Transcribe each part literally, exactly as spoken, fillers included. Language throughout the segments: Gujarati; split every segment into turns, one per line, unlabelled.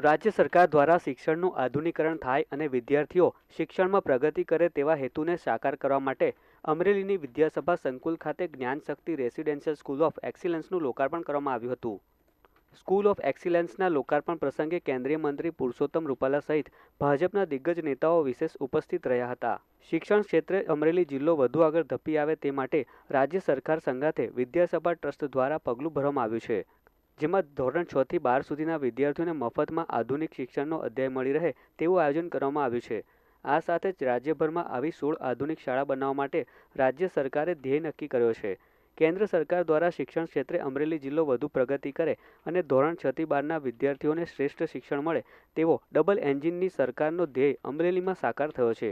રાજ્ય સરકાર દ્વારા શિક્ષણનું આધુનિકરણ થાય અને વિદ્યાર્થીઓ શિક્ષણમાં પ્રગતિ કરે તેવા હેતુને સાકાર કરવા માટે અમરેલીની વિદ્યાસભા સંકુલ ખાતે જ્ઞાનશક્તિ રેસિડેન્શિયલ સ્કૂલ ઓફ એક્સિલન્સનું લોકાર્પણ કરવામાં આવ્યું હતું। સ્કૂલ ઓફ એક્સિલન્સના લોકાર્પણ પ્રસંગે કેન્દ્રીય મંત્રી પુરુષોત્તમ રૂપાલા સહિત ભાજપના દિગ્ગજ નેતાઓ વિશેષ ઉપસ્થિત રહ્યા હતા। શિક્ષણ ક્ષેત્રે અમરેલી જિલ્લો વધુ આગળ ધપી આવે તે માટે રાજ્ય સરકાર સંગાથે વિદ્યાસભા ટ્રસ્ટ દ્વારા પગલું ભરવામાં આવ્યું છે, જેમાં ધોરણ છ થી બાર સુધીના વિદ્યાર્થીઓને મફતમાં આધુનિક શિક્ષણનો અધ્યાય મળી રહે તેવું આયોજન કરવામાં આવ્યું છે। આ સાથે જ રાજ્યભરમાં આવી સોળ આધુનિક શાળા બનાવવા માટે રાજ્ય સરકારે ધ્યેય નક્કી કર્યો છે। કેન્દ્ર સરકાર દ્વારા શિક્ષણ ક્ષેત્રે અમરેલી જિલ્લો વધુ પ્રગતિ કરે અને ધોરણ છ થી બારના વિદ્યાર્થીઓને શ્રેષ્ઠ શિક્ષણ મળે તેવો ડબલ એન્જિનની સરકારનો ધ્યેય અમરેલીમાં સાકાર થયો છે।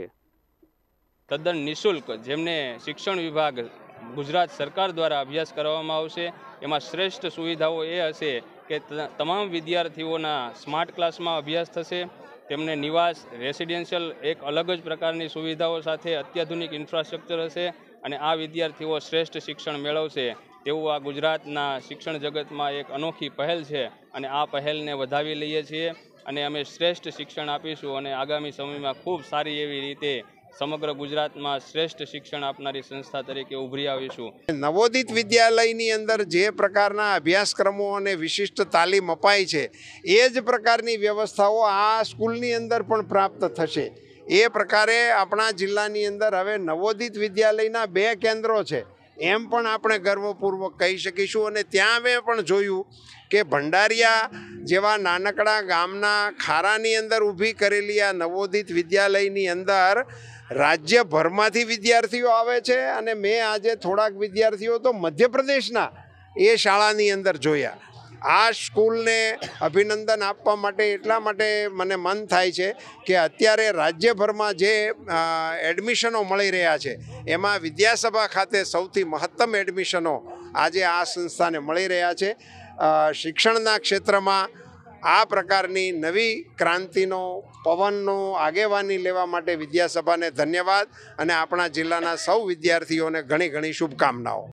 તદ્દન નિઃશુલ્ક જેમને શિક્ષણ વિભાગ ગુજરાત સરકાર દ્વારા અભ્યાસ કરવામાં આવશે, એમાં શ્રેષ્ઠ સુવિધાઓ એ હશે કે તમામ વિદ્યાર્થીઓના સ્માર્ટ ક્લાસમાં અભ્યાસ થશે, તેમને નિવાસ રેસિડેન્શિયલ એક અલગ જ પ્રકારની સુવિધાઓ સાથે અત્યાધુનિક ઇન્ફ્રાસ્ટ્રક્ચર હશે અને આ વિદ્યાર્થીઓ શ્રેષ્ઠ શિક્ષણ મેળવશે તેવું આ ગુજરાતના શિક્ષણ જગતમાં એક અનોખી પહેલ છે અને આ પહેલને વધાવી લઈએ છીએ અને અમે શ્રેષ્ઠ શિક્ષણ આપીશું અને આગામી સમયમાં ખૂબ સારી એવી રીતે સમગ્ર ગુજરાતમાં શ્રેષ્ઠ શિક્ષણ આપનારી સંસ્થા તરીકે ઉભરી આવીશું।
નવોદિત વિદ્યાલયની અંદર જે પ્રકારના અભ્યાસક્રમો અને વિશિષ્ટ તાલીમ અપાય છે એ જ પ્રકારની વ્યવસ્થાઓ આ સ્કૂલની અંદર પણ પ્રાપ્ત થશે। એ પ્રકારે આપણા જિલ્લાની અંદર હવે નવોદિત વિદ્યાલયના બે કેન્દ્રો છે એમ પણ આપણે ગર્વપૂર્વક કહી શકીશું। અને ત્યાં અમે પણ જોયું કે ભંડારિયા જેવા નાનકડા ગામના ખારાની અંદર ઊભી કરેલી આ નવોદિત વિદ્યાલયની અંદર રાજ્યભરમાંથી વિદ્યાર્થીઓ આવે છે અને મેં આજે થોડાક વિદ્યાર્થીઓ તો મધ્યપ્રદેશના એ શાળાની અંદર જોયા। આ સ્કૂલને અભિનંદન આપવા માટે એટલા માટે મને મન થાય છે કે અત્યારે રાજ્યભરમાં જે એડમિશનો મળી રહ્યા છે એમાં વિદ્યાસભા ખાતે સૌથી મહત્તમ એડમિશનો આજે આ સંસ્થાને મળી રહ્યા છે। શિક્ષણના ક્ષેત્રમાં આ પ્રકારની નવી ક્રાંતિનો પવનનો આગેવાની લેવા માટે વિદ્યાસભાને ધન્યવાદ અને આપણા જિલ્લાના સૌ વિદ્યાર્થીઓને ઘણી ઘણી શુભકામનાઓ।